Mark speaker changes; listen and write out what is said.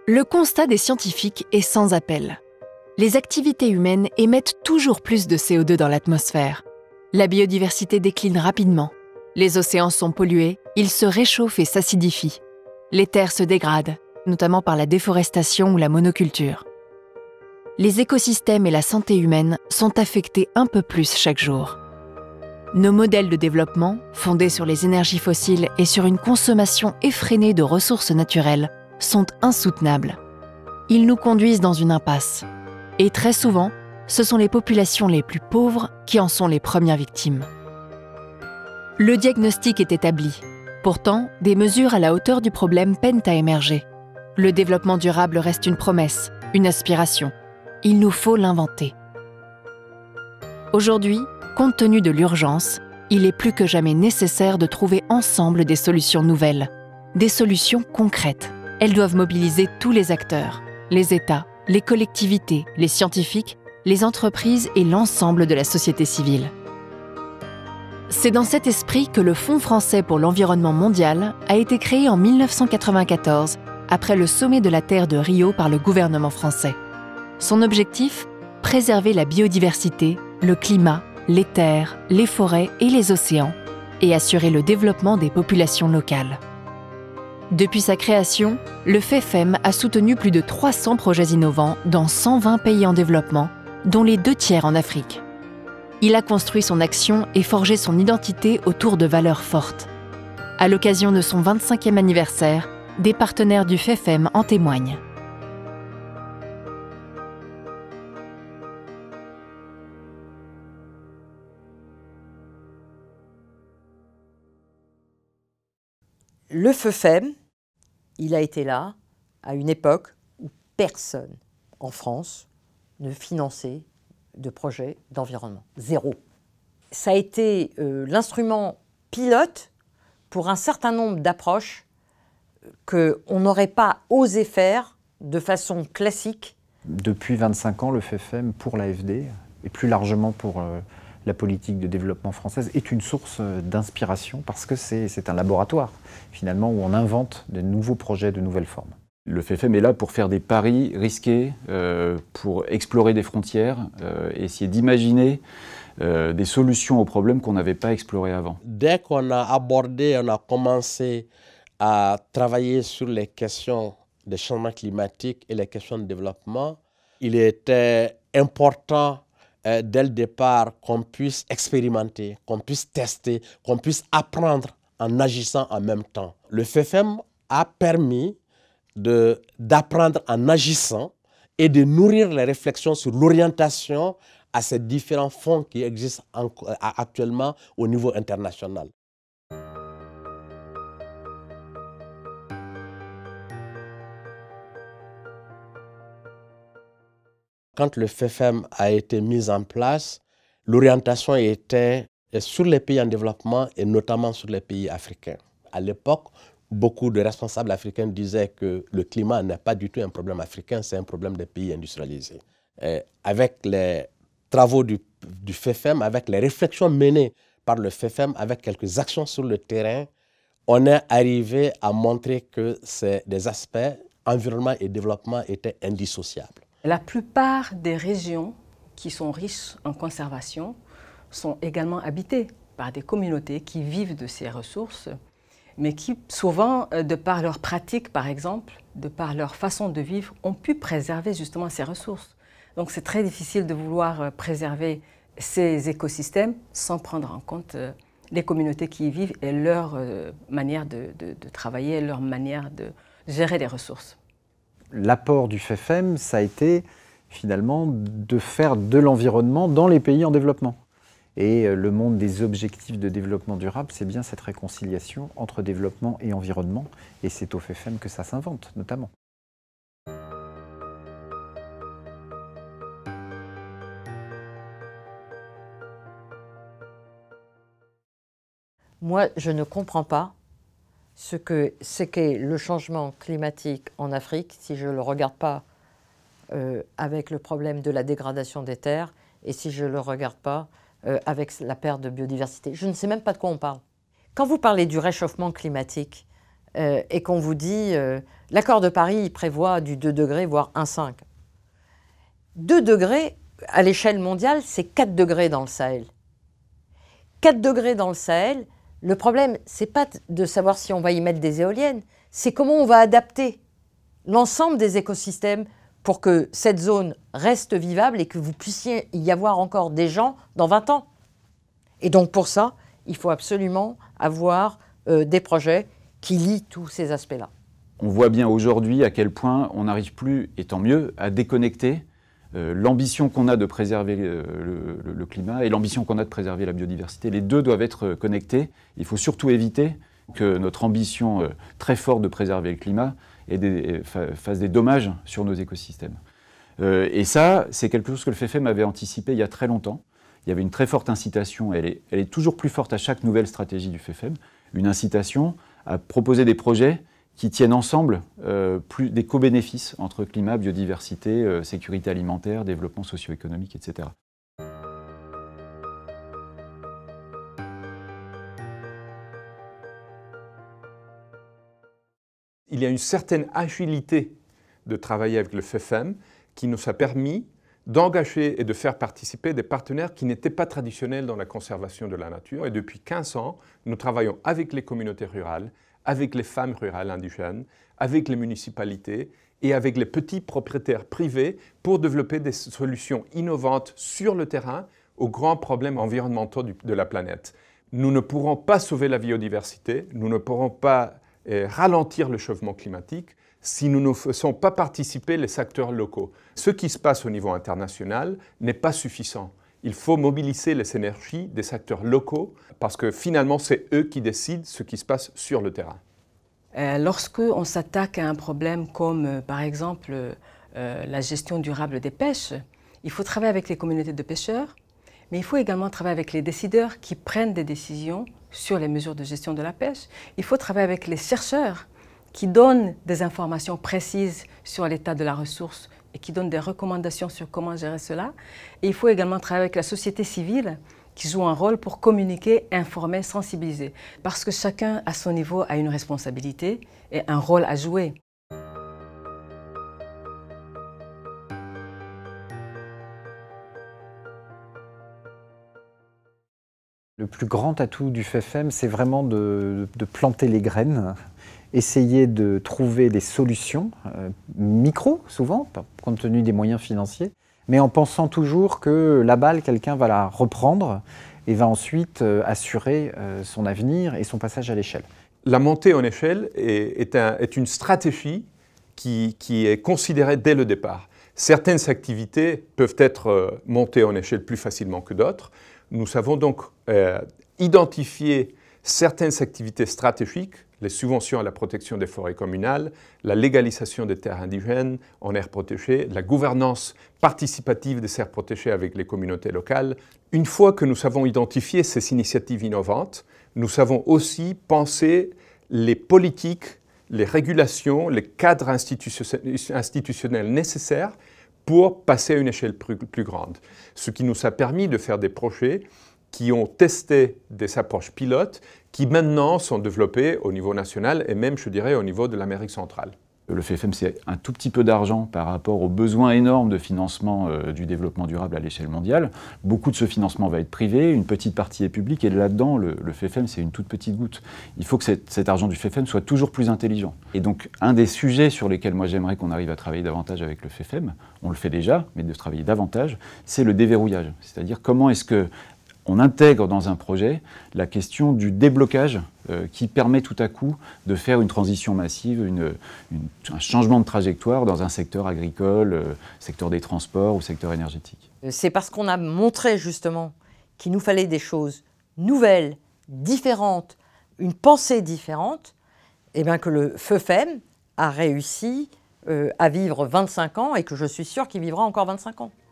Speaker 1: Le constat des scientifiques est sans appel. Les activités humaines émettent toujours plus de CO2 dans l'atmosphère. La biodiversité décline rapidement. Les océans sont pollués, ils se réchauffent et s'acidifient. Les terres se dégradent, notamment par la déforestation ou la monoculture. Les écosystèmes et la santé humaine sont affectés un peu plus chaque jour. Nos modèles de développement, fondés sur les énergies fossiles et sur une consommation effrénée de ressources naturelles, sont insoutenables. Ils nous conduisent dans une impasse. Et très souvent, ce sont les populations les plus pauvres qui en sont les premières victimes. Le diagnostic est établi. Pourtant, des mesures à la hauteur du problème peinent à émerger. Le développement durable reste une promesse, une aspiration. Il nous faut l'inventer. Aujourd'hui, compte tenu de l'urgence, il est plus que jamais nécessaire de trouver ensemble des solutions nouvelles, des solutions concrètes. Elles doivent mobiliser tous les acteurs, les États, les collectivités, les scientifiques, les entreprises et l'ensemble de la société civile. C'est dans cet esprit que le Fonds français pour l'environnement mondial a été créé en 1994, après le sommet de la Terre de Rio par le gouvernement français. Son objectif ? Préserver la biodiversité, le climat, les terres, les forêts et les océans, et assurer le développement des populations locales. Depuis sa création, le FEFEM a soutenu plus de 300 projets innovants dans 120 pays en développement, dont les 2/3 en Afrique. Il a construit son action et forgé son identité autour de valeurs fortes. À l'occasion de son 25e anniversaire, des partenaires du FEFEM en témoignent.
Speaker 2: Le FEFEM, il a été là à une époque où personne en France ne finançait de projet d'environnement. Zéro. Ça a été l'instrument pilote pour un certain nombre d'approches qu'on n'aurait pas osé faire de façon classique.
Speaker 3: Depuis 25 ans, le FEFEM pour l'AFD, et plus largement pour la politique de développement française, est une source d'inspiration parce que c'est un laboratoire, finalement, où on invente de nouveaux projets, de nouvelles formes.
Speaker 4: Le FEFEM est là pour faire des paris risqués, pour explorer des frontières, essayer d'imaginer des solutions aux problèmes qu'on n'avait pas explorés avant.
Speaker 5: Dès qu'on a abordé, on a commencé à travailler sur les questions des changements climatiques et les questions de développement, il était important dès le départ qu'on puisse expérimenter, qu'on puisse tester, qu'on puisse apprendre en agissant en même temps. Le FEFEM a permis d'apprendre en agissant et de nourrir les réflexions sur l'orientation à ces différents fonds qui existent actuellement au niveau international. Quand le FEFEM a été mis en place, l'orientation était sur les pays en développement et notamment sur les pays africains. À l'époque, beaucoup de responsables africains disaient que le climat n'est pas du tout un problème africain, c'est un problème des pays industrialisés. Et avec les travaux du FEFEM, avec les réflexions menées par le FEFEM, avec quelques actions sur le terrain, on est arrivé à montrer que des aspects environnement et développement étaient indissociables.
Speaker 6: La plupart des régions qui sont riches en conservation sont également habitées par des communautés qui vivent de ces ressources, mais qui souvent, de par leurs pratiques par exemple, de par leur façon de vivre, ont pu préserver justement ces ressources. Donc c'est très difficile de vouloir préserver ces écosystèmes sans prendre en compte les communautés qui y vivent et leur manière de travailler, leur manière de gérer les ressources.
Speaker 3: L'apport du FEFEM, ça a été finalement de faire de l'environnement dans les pays en développement. Et le monde des objectifs de développement durable, c'est bien cette réconciliation entre développement et environnement. Et c'est au FEFEM que ça s'invente, notamment.
Speaker 2: Moi, je ne comprends pas ce qu'est le changement climatique en Afrique si je ne le regarde pas avec le problème de la dégradation des terres et si je ne le regarde pas avec la perte de biodiversité. Je ne sais même pas de quoi on parle. Quand vous parlez du réchauffement climatique, et qu'on vous dit l'accord de Paris il prévoit du 2 degrés, voire 1,5. 2 degrés, à l'échelle mondiale, c'est 4 degrés dans le Sahel. 4 degrés dans le Sahel, le problème, ce n'est pas de savoir si on va y mettre des éoliennes, c'est comment on va adapter l'ensemble des écosystèmes pour que cette zone reste vivable et que vous puissiez y avoir encore des gens dans 20 ans. Et donc pour ça, il faut absolument avoir des projets qui lient tous ces aspects-là.
Speaker 4: On voit bien aujourd'hui à quel point on n'arrive plus, et tant mieux, à déconnecter l'ambition qu'on a de préserver le climat et l'ambition qu'on a de préserver la biodiversité. Les deux doivent être connectés. Il faut surtout éviter que notre ambition très forte de préserver le climat fasse des dommages sur nos écosystèmes. Et ça, c'est quelque chose que le FEFEM avait anticipé il y a très longtemps. Il y avait une très forte incitation, elle est toujours plus forte à chaque nouvelle stratégie du FEFEM, une incitation à proposer des projets qui tiennent ensemble des co-bénéfices entre climat, biodiversité, sécurité alimentaire, développement socio-économique, etc.
Speaker 7: Il y a une certaine agilité de travailler avec le FEFEM qui nous a permis d'engager et de faire participer des partenaires qui n'étaient pas traditionnels dans la conservation de la nature. Et depuis 15 ans, nous travaillons avec les communautés rurales, avec les femmes rurales indigènes, avec les municipalités et avec les petits propriétaires privés pour développer des solutions innovantes sur le terrain aux grands problèmes environnementaux de la planète. Nous ne pourrons pas sauver la biodiversité, nous ne pourrons pas ralentir le changement climatique si nous ne faisons pas participer les acteurs locaux. Ce qui se passe au niveau international n'est pas suffisant. Il faut mobiliser les énergies des acteurs locaux parce que finalement, c'est eux qui décident ce qui se passe sur le terrain.
Speaker 6: Lorsque on s'attaque à un problème comme, par exemple, la gestion durable des pêches, il faut travailler avec les communautés de pêcheurs, mais il faut également travailler avec les décideurs qui prennent des décisions sur les mesures de gestion de la pêche. Il faut travailler avec les chercheurs qui donnent des informations précises sur l'état de la ressource et qui donnent des recommandations sur comment gérer cela. Et il faut également travailler avec la société civile qui joue un rôle pour communiquer, informer, sensibiliser. Parce que chacun, à son niveau, a une responsabilité et un rôle à jouer.
Speaker 3: Le plus grand atout du FEFEM, c'est vraiment de planter les graines, essayer de trouver des solutions, micro souvent, compte tenu des moyens financiers, mais en pensant toujours que la balle, quelqu'un va la reprendre et va ensuite assurer son avenir et son passage à l'échelle.
Speaker 7: La montée en échelle est une stratégie qui est considérée dès le départ. Certaines activités peuvent être montées en échelle plus facilement que d'autres. Nous savons donc identifier certaines activités stratégiques, les subventions à la protection des forêts communales, la légalisation des terres indigènes en aires protégées, la gouvernance participative des aires protégées avec les communautés locales. Une fois que nous avons identifié ces initiatives innovantes, nous savons aussi penser les politiques, les régulations, les cadres institutionnels nécessaires pour passer à une échelle plus grande. Ce qui nous a permis de faire des projets qui ont testé des approches pilotes qui maintenant sont développées au niveau national et même, je dirais, au niveau de l'Amérique centrale.
Speaker 4: Le FEFEM, c'est un tout petit peu d'argent par rapport aux besoins énormes de financement du développement durable à l'échelle mondiale. Beaucoup de ce financement va être privé, une petite partie est publique, et là-dedans, le FEFEM, c'est une toute petite goutte. Il faut que cet argent du FEFEM soit toujours plus intelligent. Et donc, un des sujets sur lesquels moi j'aimerais qu'on arrive à travailler davantage avec le FEFEM, on le fait déjà, mais de travailler davantage, c'est le déverrouillage. C'est-à-dire comment est-ce que on intègre dans un projet la question du déblocage qui permet tout à coup de faire une transition massive, un changement de trajectoire dans un secteur agricole, secteur des transports ou secteur énergétique.
Speaker 2: C'est parce qu'on a montré justement qu'il nous fallait des choses nouvelles, différentes, une pensée différente, et bien que le FEFEM a réussi à vivre 25 ans et que je suis sûre qu'il vivra encore 25 ans.